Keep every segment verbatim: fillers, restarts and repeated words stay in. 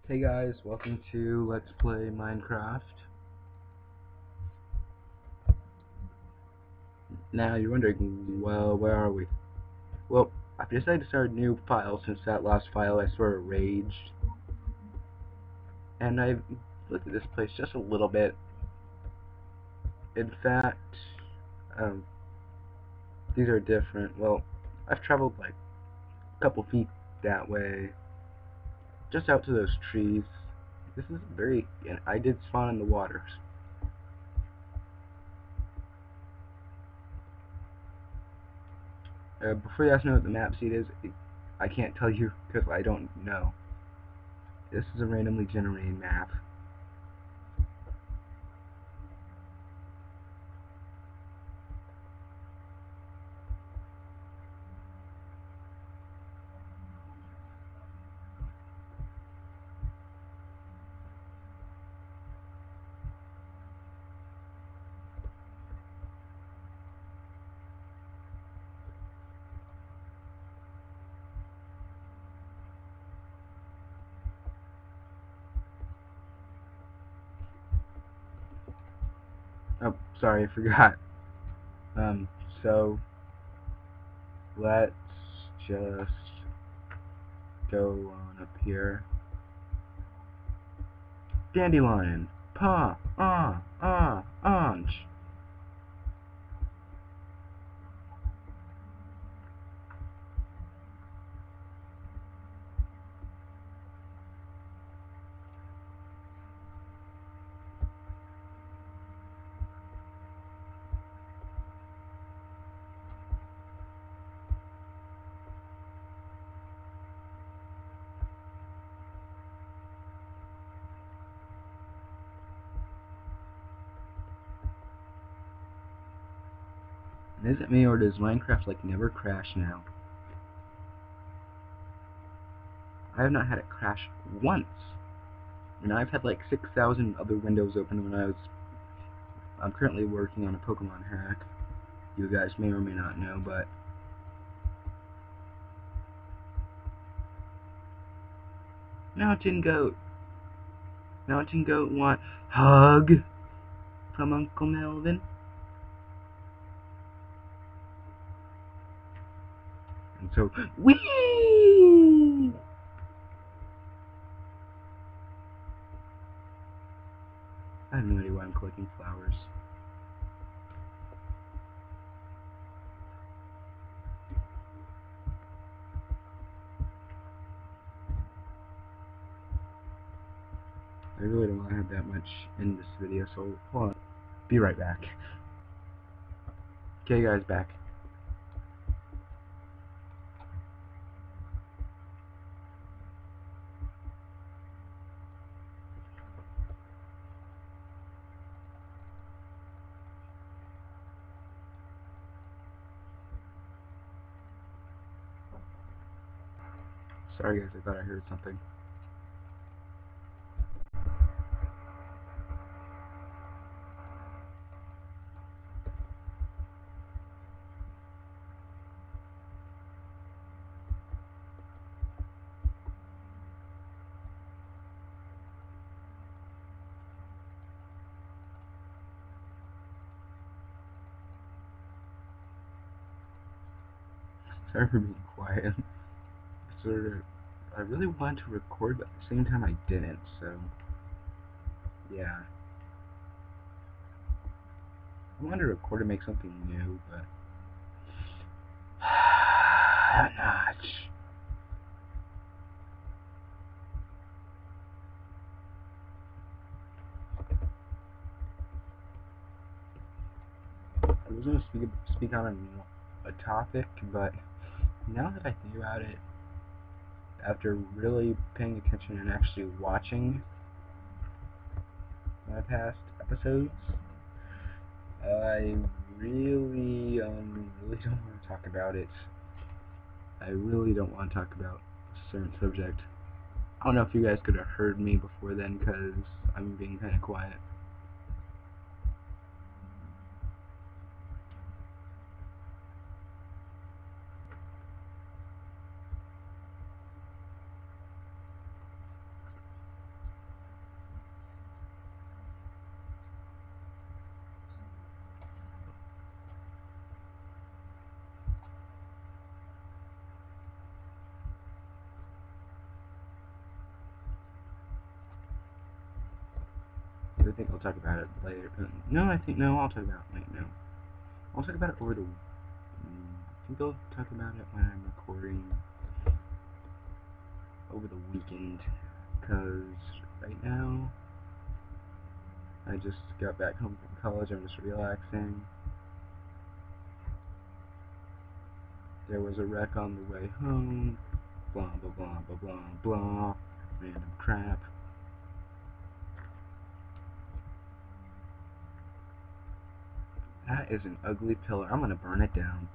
Hey guys, welcome to Let's Play Minecraft. Now you're wondering, well, where are we? Well, I've decided to start a new file since that last file I sort of raged. And I've looked at this place just a little bit. In fact, um, these are different. Well, I've traveled like a couple feet that way, just out to those trees. This is very, and I did spawn in the waters. Uh, before you guys know what the map seed is, I can't tell you because I don't know. This is a randomly generated map. Oh, sorry, I forgot. Um, so let's just go on up here. Dandelion, pa, ah, ah, ange. Is it me or does Minecraft like never crash now? I have not had it crash once. And I've had like six thousand other windows open when I was... I'm currently working on a Pokemon hack. You guys may or may not know, but... Mountain Goat! Mountain Goat want hug from Uncle Melvin. And so, whee! I have no idea why I'm collecting flowers. I really don't want to have that much in this video, so hold on. Be right back. Okay guys, back. Sorry guys, I thought I heard something. Sorry for being quiet. Sort of, I really wanted to record, but at the same time I didn't, so... Yeah. I wanted to record and make something new, but... I'm not. I was going to speak, speak on a, a topic, but now that I think about it, after really paying attention and actually watching my past episodes, I really, um, really don't want to talk about it. I really don't want to talk about a certain subject. I don't know if you guys could have heard me before then, because I'm being kind of quiet. I think I'll talk about it later. No, I think, no, I'll talk about it, wait, no. I'll talk about it over the, I think I'll talk about it when I'm recording over the weekend, because right now, I just got back home from college, I'm just relaxing. There was a wreck on the way home, blah blah blah blah blah blah, random crap. That is an ugly pillar, I'm gonna burn it down.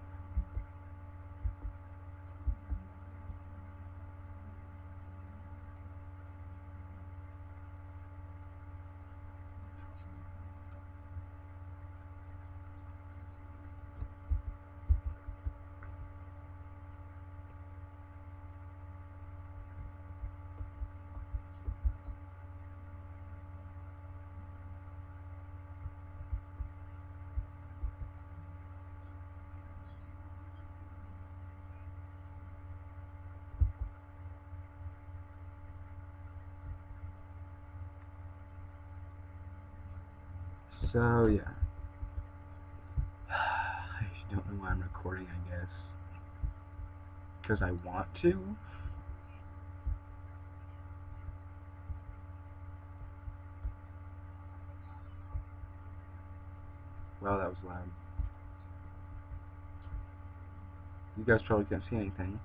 So, yeah. I don't know why I'm recording, I guess. Because I want to? Well, that was loud. You guys probably can't see anything.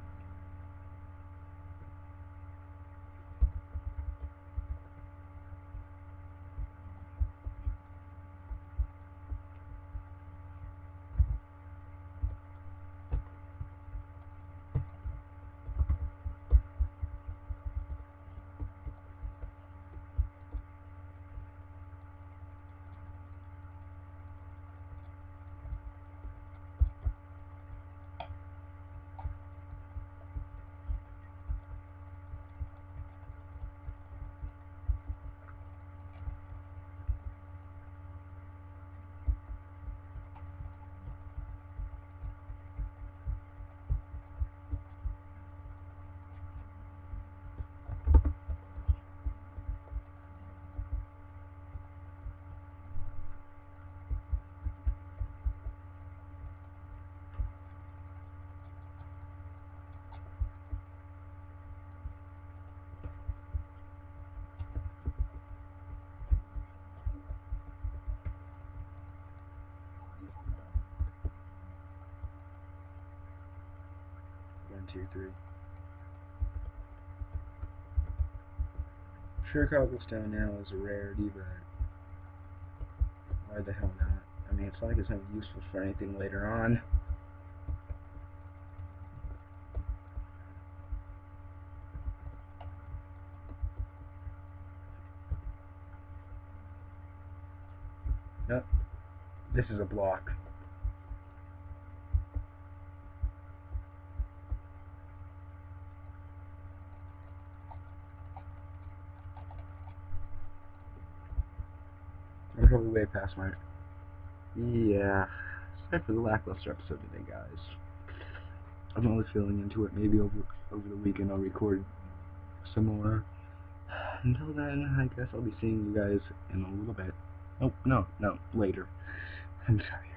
One, two, three. Sure, cobblestone now is a rarity, but why the hell not? I mean, it's not like it's not useful for anything later on. Nope. This is a block. I'm probably way past my... Yeah. Sorry for the lackluster episode today, guys. I'm not really feeling into it. Maybe over over the weekend I'll record some more. Until then, I guess I'll be seeing you guys in a little bit. Oh, no, no, later. I'm sorry.